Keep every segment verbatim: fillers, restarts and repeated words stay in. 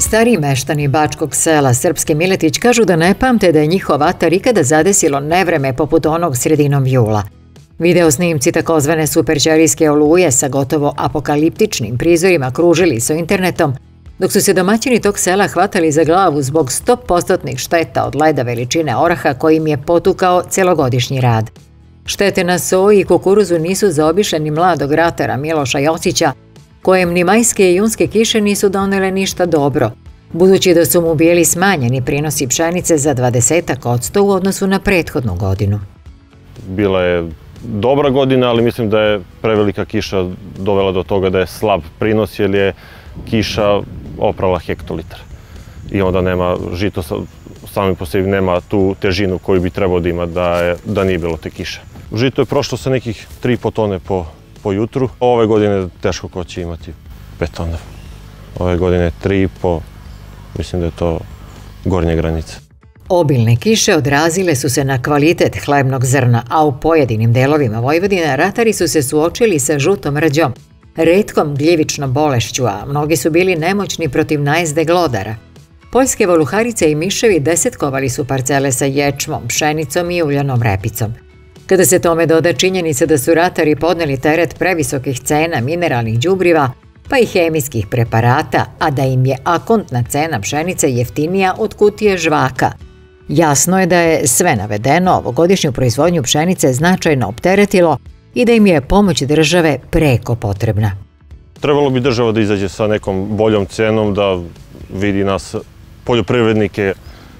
Stariji meštani Bačkog sela Srpski Miletić kažu da ne pamte da je njihov atar ikada zadesilo nevreme poput onog sredinom jula. Video snimci takozvane superćelijske oluje sa gotovo apokaliptičnim prizorima kružili su internetom, dok su se domaćini tog sela hvatali za glavu zbog sto posto šteta od leda veličine oraha kojim je potukao celogodišnji rad. Štete na soji i kukuruzu nisu zaobišle ni mladog ratara Miloša Jocića, kojem ni majske i junske kiše nisu donele ništa dobro, budući da su mu bili smanjeni prinosi pšenice za dvadesetak posto u odnosu na prethodnu godinu. Bila je dobra godina, ali mislim da je prevelika kiša dovela do toga da je slab prinos, jer je kiša oprala hektolitar. I onda nema, žito sami po sebi nema tu težinu koju bi trebao da ima da, je, da nije bilo te kiše. Žito je prošlo sa nekih tri i po tone po, po jutru. Ove godine teško ko će imati pet tona. Ove godine tri i po, mislim da je to gornja granica. Obilne kiše odrazile su se na kvalitet hlebnog zrna, a u pojedinim delovima Vojvodine ratari su se suočili sa žutom rđom, retkom gljivičnom bolešću, a mnogi su bili nemoćni protiv najezde glodara. Poljske voluharice i miševi desetkovali su parcele sa ječmom, pšenicom i uljanom repicom. Kada se tome doda činjenica da su ratari podneli teret previsokih cena mineralnih đubriva, pa i hemijskih preparata, a da im je akontna cena pšenice jeftinija od kutije žvaka, jasno je da je sve navedeno ovogodišnju proizvodnju pšenice značajno opteretilo i da im je pomoć države preko potrebna. Trebalo bi država da izađe sa nekom boljom cenom, da vidi nas poljoprivrednike,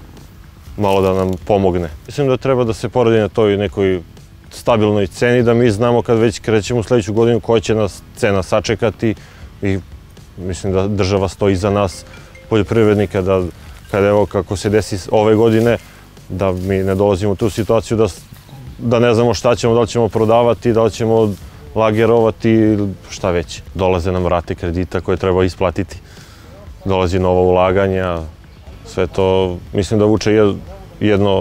malo da nam pomogne. Mislim da treba da se poradi na toj nekoj stabilnoj ceni, da mi znamo kad već krećemo u sledeću godinu koja će nas cena sačekati i mislim da država stoji iza nas poljoprivrednika, da kada evo kako se desi ove godine, da mi ne dolazimo u tu situaciju da, da ne znamo šta ćemo, da li ćemo prodavati, da li ćemo lagerovati, šta već. Dolaze nam rate kredita koje treba isplatiti, dolazi nova ulaganja, sve to mislim da vuče jedno,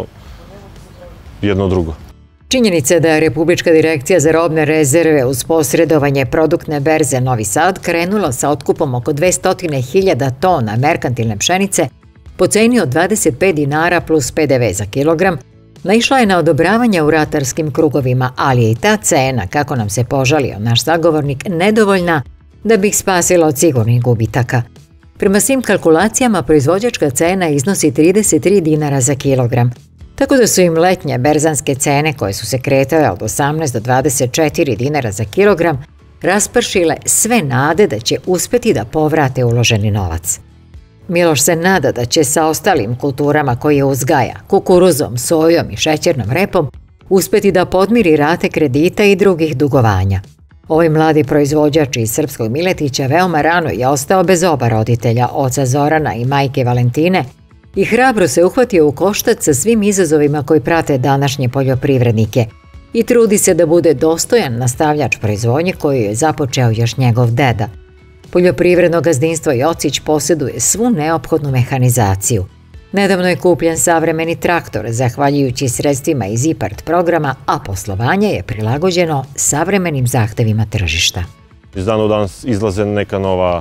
jedno drugo. Činjenica je da je Republička direkcija za robne rezerve uz posredovanje produktne berze Novi Sad krenula sa otkupom oko dvesta hiljada tona merkantilne pšenice po ceni od dvadeset pet dinara plus pe de ve za kilogram, naišla je na odobravanje u ratarskim krugovima, ali je i ta cena, kako nam se požalio naš sagovornik, nedovoljna da bi ih spasila od sigurnih gubitaka. Prema svim kalkulacijama, proizvođačka cena iznosi trideset tri dinara za kilogram, tako da su im letnje berzanske cene, koje su se kretale od osamnaest do dvadeset četiri dinara za kilogram, raspršile sve nade da će uspeti da povrate uloženi novac. Miloš se nada da će sa ostalim kulturama koje uzgaja, kukuruzom, sojom i šećernom repom, uspeti da podmiri rate kredita i drugih dugovanja. Ovaj mladi proizvođač iz Srpskog Miletića veoma rano je ostao bez oba roditelja, oca Zorana i majke Valentine, i hrabro se uhvatio u koštac sa svim izazovima koji prate današnje poljoprivrednike i trudi se da bude dostojan nastavljač proizvodnje koju je započeo još njegov deda. Poljoprivredno gazdinstvo Jocić posjeduje svu neophodnu mehanizaciju. Nedavno je kupljen savremeni traktor, zahvaljujući sredstvima iz IPARD programa, a poslovanje je prilagođeno savremenim zahtevima tržišta. Iz dana u dan izlaze neka nova,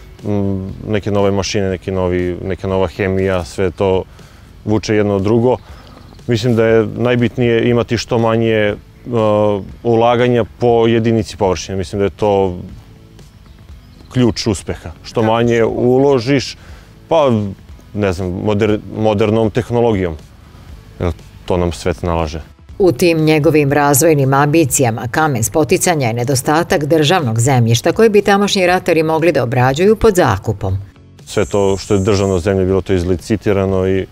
neke nove mašine, neki novi, neka nova hemija, sve to vuče jedno drugo. Mislim da je najbitnije imati što manje uh, ulaganja po jedinici površine. Mislim da je to ključ uspeha. Što manje uložiš, pa ne znam, moder, modernom tehnologijom. To nam svet nalaže. U tim njegovim razvojnim ambicijama kamen spoticanja je nedostatak državnog zemljišta koje bi tamošnji ratari mogli da obrađuju pod zakupom. Sve to što je državno zemlje bilo to izlicitirano i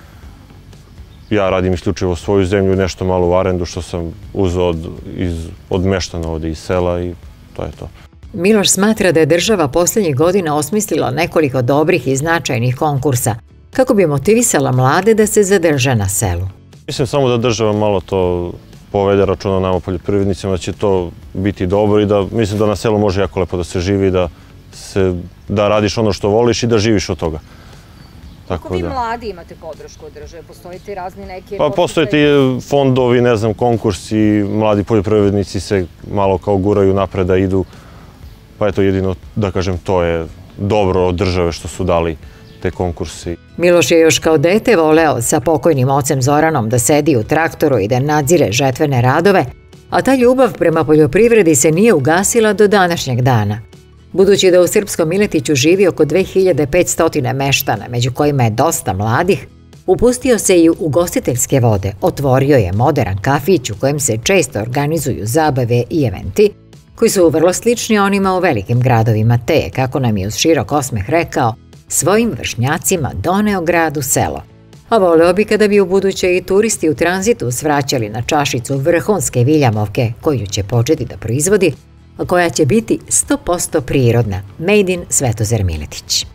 ja radim isključivo svoju zemlju, nešto malo u arendu što sam uzeo od, iz, od meštana ovde iz sela i to je to. Miloš smatra da je država posljednjih godina osmislila nekoliko dobrih i značajnih konkursa kako bi motivisala mlade da se zadrže na selu. Mislim samo da država malo to povede računa nama poljoprivrednicima, da će to biti dobro i da mislim da na selu može jako lepo da se živi, da, se, da radiš ono što voliš i da živiš od toga. Kako vi mladi imate podršku od države? Postoje ti razni neki... Pa postoje ti fondovi, ne znam, konkursi, mladi poljoprivrednici se malo kao guraju napred da idu. Pa eto jedino, da kažem, to je dobro od države što su dali te konkursi. Miloš je još kao dete voleo sa pokojnim ocem Zoranom da sedi u traktoru i da nadzire žetvene radove, a ta ljubav prema poljoprivredi se nije ugasila do današnjeg dana. Budući da u Srpskom Miletiću živi oko dve hiljade petsto meštana, među kojima je dosta mladih, upustio se i u ugostiteljske vode, otvorio je moderan kafić u kojem se često organizuju zabave i eventi, koji su vrlo slični onima u velikim gradovima, te, kako nam je uz širok osmeh rekao, svojim vršnjacima doneo grad u selo. A voleo bi kada bi u buduće i turisti u tranzitu svraćali na čašicu vrhunske viljamovke koju će početi da proizvodi, a koja će biti sto posto prirodna, made in Svetozar Miletić.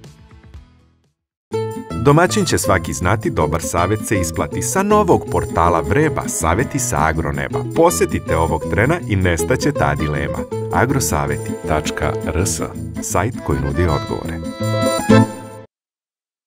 Domaćin će svaki znati, dobar savjet se isplati. Sa novog portala Vreba, savjeti sa agroneba. Posjetite ovog trena i nestaće ta dilema. agrosaveti tačka r s, sajt koji nudi odgovore.